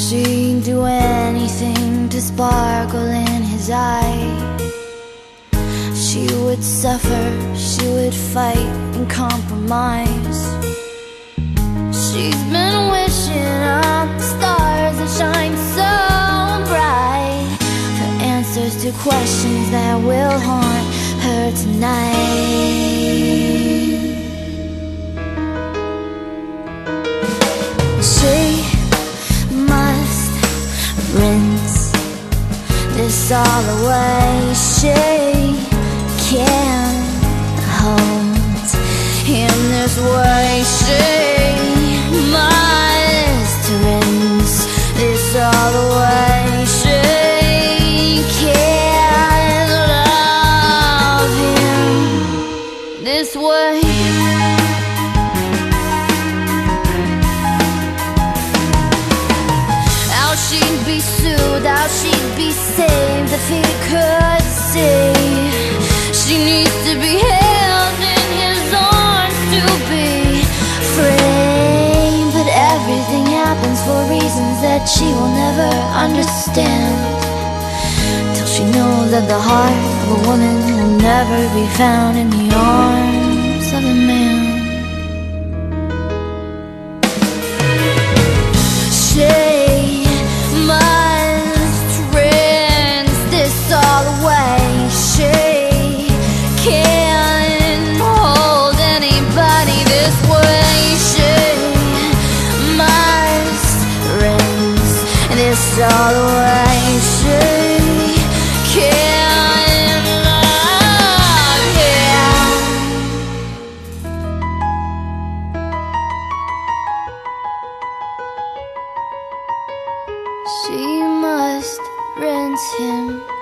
She'd do anything to sparkle in his eye. She would suffer, she would fight and compromise. She's been wishing on stars that shine so bright, for answers to questions that will haunt her tonight. She must rinse this all away. She can't hold him this way. She must rinse this all away. She can't love him this way. How she'd be soothed, how she'd be saved if he could see. She needs to be held in his arms to be free. But everything happens for reasons that she will never understand, till she knows that the heart of a woman will never be found in the arms of a man. She must rinse this all away. She can't hold anybody this way. She must rinse this all away. She can't love him. She must rinse him.